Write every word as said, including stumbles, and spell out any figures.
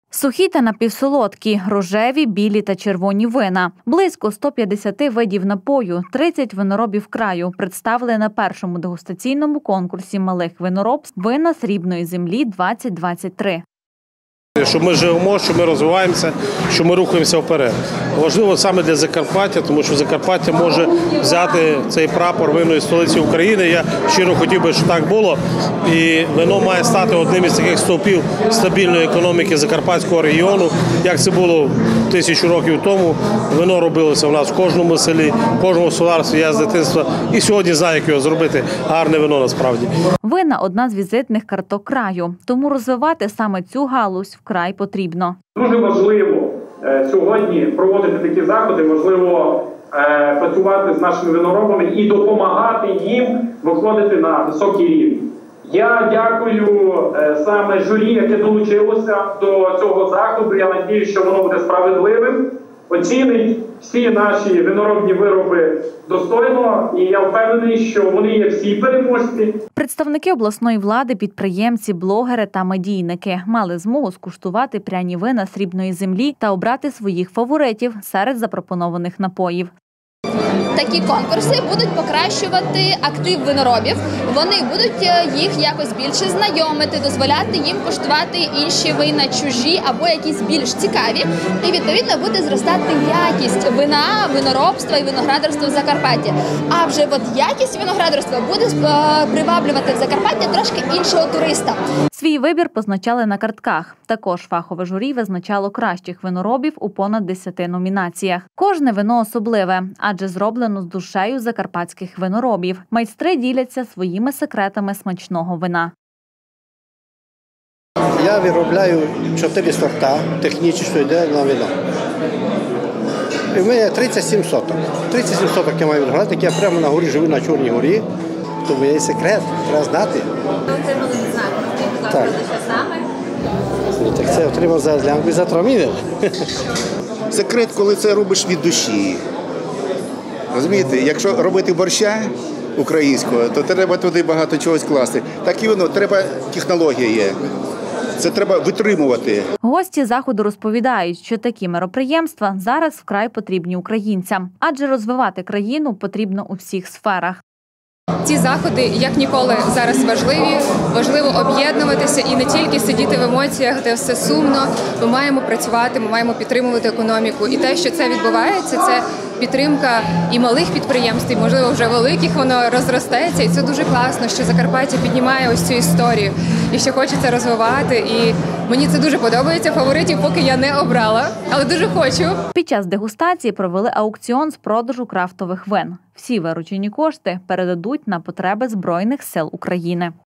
Сухі та напівсолодкі, рожеві, білі та червоні вина. Близько ста п'ятдесяти видів напою, тридцять виноробів краю представили на першому дегустаційному конкурсі малих виноробств «Вина срібної землі-двадцять двадцять три». Що ми живемо, що ми розвиваємося, що ми рухаємося вперед. Важливо саме для Закарпаття, тому що Закарпаття може взяти цей прапор винної столиці України. Я щиро хотів би, щоб так було. І вино має стати одним із таких стовпів стабільної економіки Закарпатського регіону. Як це було тисячу років тому, вино робилося в нас в кожному селі, в кожному господарстві. Я з дитинства і сьогодні знаю, як його зробити. Гарне вино насправді. Вина – одна з візитних карток краю, тому розвивати саме цю галузь вкрай потрібно. Дуже важливо сьогодні проводити такі заходи, важливо працювати з нашими виноробами і допомагати їм виходити на високий рівень. Я дякую саме журі, яке долучилося до цього заходу. Я сподіваюся, що воно буде справедливим, оцінить всі наші виноробні вироби достойно, і я впевнений, що вони є всі переможці. Представники обласної влади, підприємці, блогери та медійники мали змогу скуштувати пряні вина срібної землі та обрати своїх фаворитів серед запропонованих напоїв. Такі конкурси будуть покращувати актив виноробів, вони будуть їх якось більше знайомити, дозволяти їм куштувати інші вина чужі або якісь більш цікаві. І відповідно буде зростати якість вина, виноробства і виноградарства в Закарпатті. А вже от якість виноградарства буде приваблювати в Закарпаття трошки іншого туриста. Свій вибір позначали на картках. Також фахове журі визначало кращих виноробів у понад десяти номінаціях. Кожне вино особливе, адже зроблено з душею закарпатських виноробів. Майстри діляться своїми секретами смачного вина. Я виробляю чотири сорта, технічно йде на вино. І в мене тридцять сім соток. тридцять сім соток я маю виноград, я прямо на горі живу, на Чорній горі. Тому є секрет, треба знати. Ви отримали знак, так. що саме? Так це отримав за злянку і за троміни. Секрет, коли це робиш від душі. Розумієте, якщо робити борща українського, то треба туди багато чогось класти. Так і воно, треба технологія є. Це треба витримувати. Гості заходу розповідають, що такі мероприємства зараз вкрай потрібні українцям, адже розвивати країну потрібно у всіх сферах. Ці заходи, як ніколи, зараз важливі. Важливо об'єднуватися і не тільки сидіти в емоціях, де все сумно. Ми маємо працювати, ми маємо підтримувати економіку. І те, що це відбувається, це підтримка і малих підприємств, і, можливо, вже великих, воно розростається. І це дуже класно, що Закарпаття піднімає ось цю історію. І що хочеться розвивати. І мені це дуже подобається. Фаворитів поки я не обрала, але дуже хочу. Під час дегустації провели аукціон з продажу крафтових вин. Всі виручені кошти передадуть на потреби Збройних сил України.